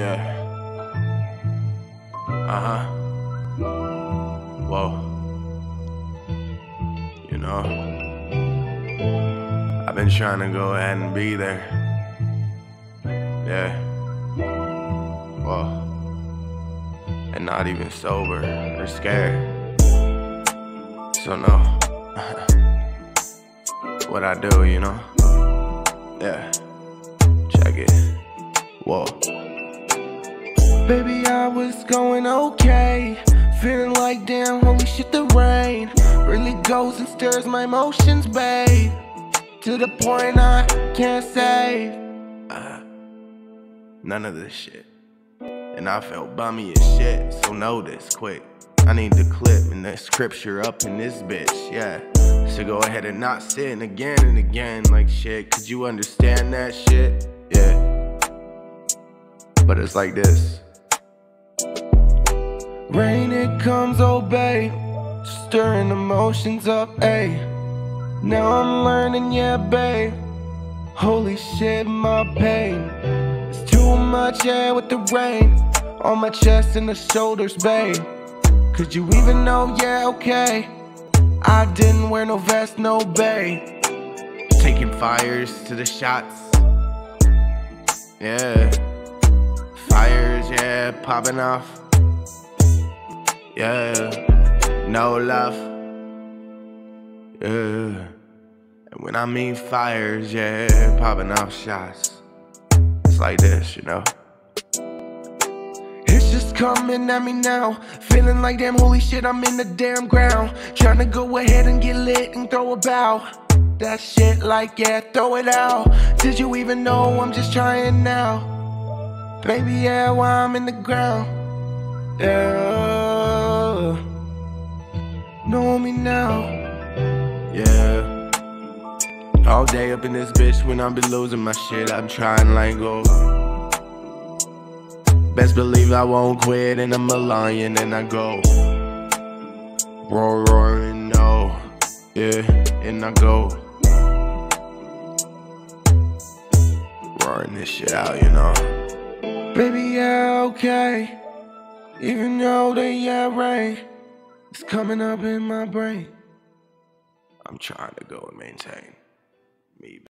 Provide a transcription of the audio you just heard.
Yeah. Whoa. You know, I've been trying to go ahead and be there. Yeah. Whoa. And not even sober or scared. So no. What I do, you know? Yeah. Check it. Whoa. Baby, I was going okay, feeling like damn, holy shit, the rain really goes and stirs my emotions, babe, to the point I can't save. None of this shit. And I felt bummy as shit, so know this quick. I need the clip and the scripture up in this bitch, yeah. So go ahead and not sin again and again like shit. Could you understand that shit? Yeah. But it's like this. Rain, it comes, oh babe, stirring emotions up, ayy. Now I'm learning, yeah, babe, holy shit, my pain. It's too much, yeah, with the rain on my chest and the shoulders, babe. Could you even know, yeah, okay, I didn't wear no vest, no babe. Taking fires to the shots. Yeah. Fires, yeah, popping off. Yeah, no love. Yeah, and when I mean fires, yeah, popping off shots. It's like this, you know. It's just coming at me now, feeling like damn, holy shit, I'm in the damn ground. Trying to go ahead and get lit and throw about that shit like, yeah, throw it out. Did you even know I'm just trying now? Baby, yeah, while I'm in the ground. Yeah, know me now. Yeah. All day up in this bitch when I be losing my shit, I'm trying to let go. Best believe I won't quit, and I'm a lion and I go. Roaring, no. Yeah, and I go. Roaring this shit out, you know. Baby, yeah, okay. Even though the yeah rain is coming up in my brain, I'm trying to go and maintain me.